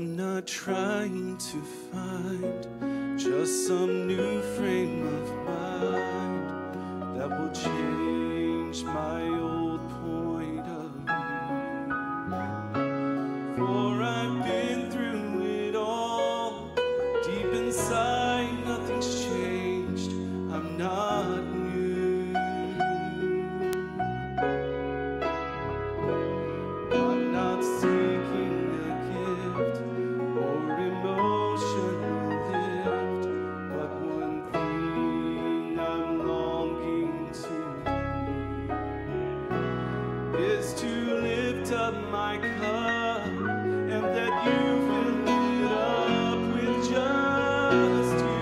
I'm not trying to find just some new frame of mind that will change my old point of view. For I've been through it all. Deep inside, nothing's changed. I'm not new. I'm not seeking a gift or emotional lift, but one thing I'm longing to do is to lift up my cup and that you fill it up with just you.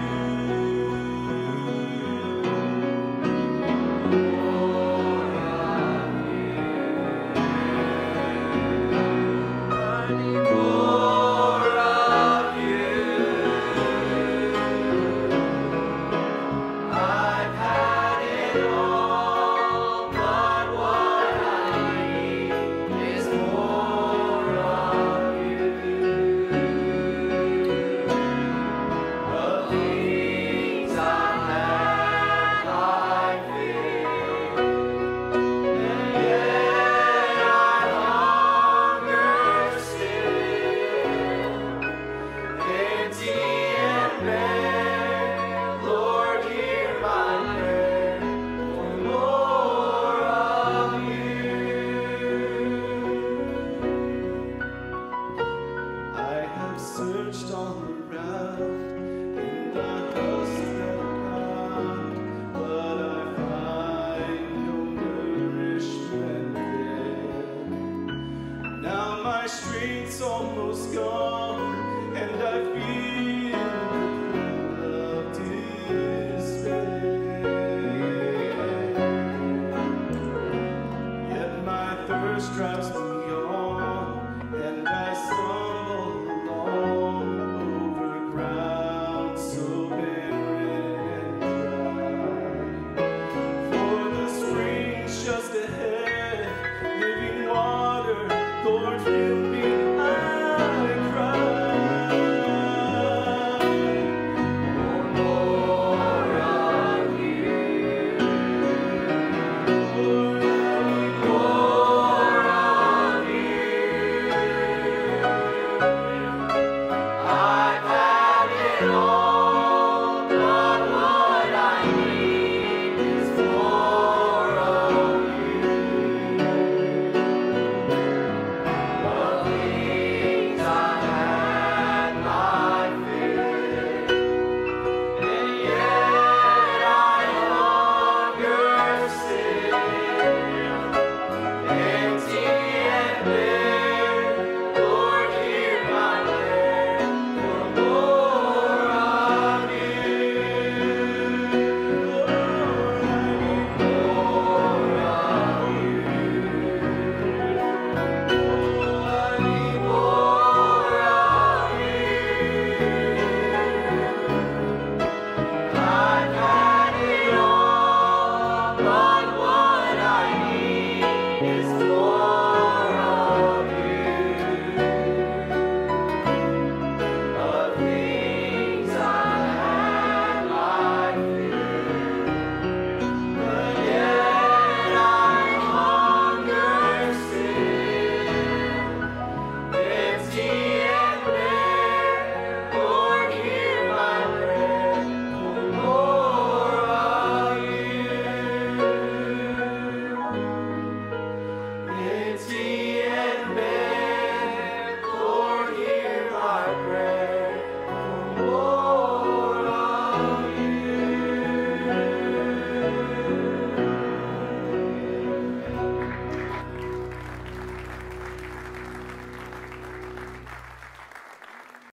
Searched all around in the house that I found, but I find no nourishment there. Now my strength's almost gone.